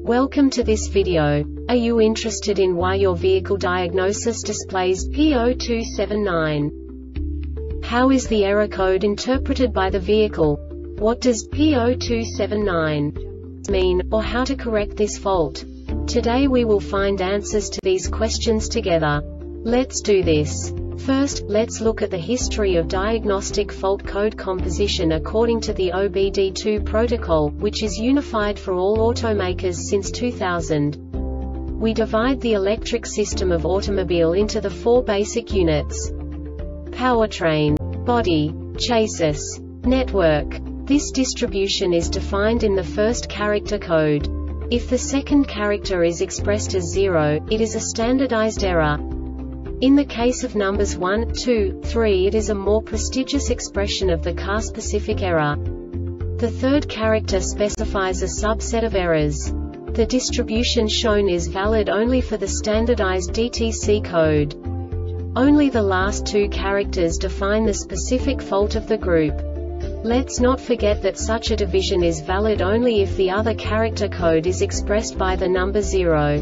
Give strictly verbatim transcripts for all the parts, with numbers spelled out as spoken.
Welcome to this video. Are you interested in why your vehicle diagnosis displays P zero two seven nine? How is the error code interpreted by the vehicle? What does P zero two seven nine mean, or how to correct this fault? Today we will find answers to these questions together. Let's do this. First, let's look at the history of diagnostic fault code composition according to the O B D two protocol, which is unified for all automakers since two thousand. We divide the electric system of automobile into the four basic units: powertrain, body, chassis, network. This distribution is defined in the first character code. If the second character is expressed as zero, it is a standardized error. In the case of numbers one, two, three, it is a more prestigious expression of the car-specific error. The third character specifies a subset of errors. The distribution shown is valid only for the standardized D T C code. Only the last two characters define the specific fault of the group. Let's not forget that such a division is valid only if the other character code is expressed by the number zero.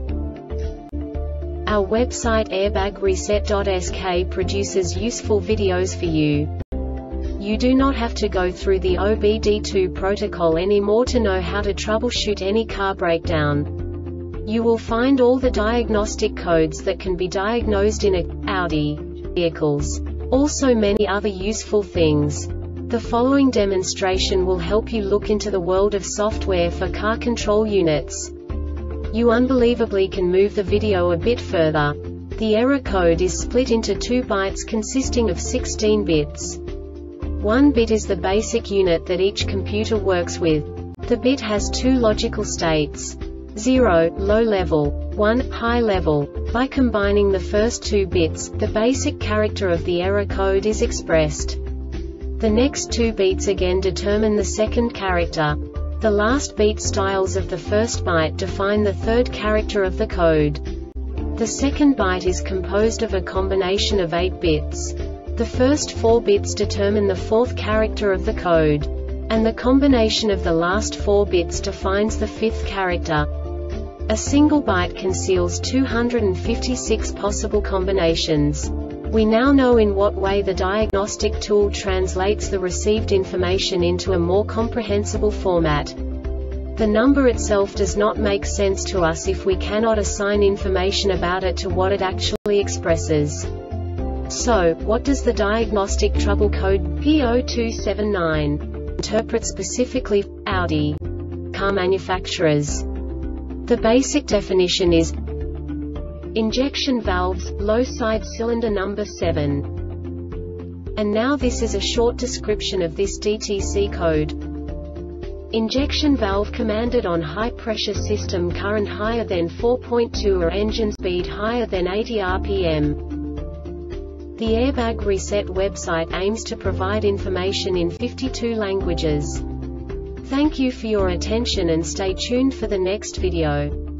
Our website airbag reset dot S K produces useful videos for you. You do not have to go through the O B D two protocol anymore to know how to troubleshoot any car breakdown. You will find all the diagnostic codes that can be diagnosed in a Audi vehicles. Also many other useful things. The following demonstration will help you look into the world of software for car control units. You unbelievably can move the video a bit further. The error code is split into two bytes consisting of sixteen bits. One bit is the basic unit that each computer works with. The bit has two logical states: zero, low level, one, high level. By combining the first two bits, the basic character of the error code is expressed. The next two bits again determine the second character. The last beat styles of the first byte define the third character of the code. The second byte is composed of a combination of eight bits. The first four bits determine the fourth character of the code. And the combination of the last four bits defines the fifth character. A single byte conceals two hundred fifty-six possible combinations. We now know in what way the diagnostic tool translates the received information into a more comprehensible format. The number itself does not make sense to us if we cannot assign information about it to what it actually expresses. So, what does the diagnostic trouble code P zero two seven nine interpret specifically for Audi car manufacturers? The basic definition is injection valves, low side cylinder number seven. And now this is a short description of this D T C code. Injection valve commanded on high pressure system current higher than four point two or engine speed higher than eighty R P M. The Airbag Reset website aims to provide information in fifty-two languages. Thank you for your attention and stay tuned for the next video.